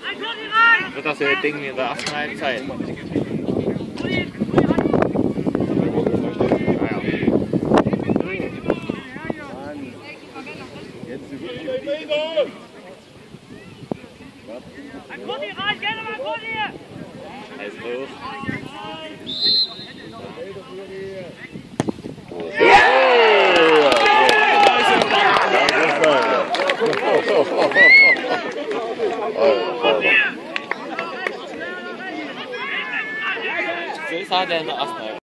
Wird das so ein Ding wie in der ersten Halbzeit? Alles hoch. So ist er in der ersten Halbzeit.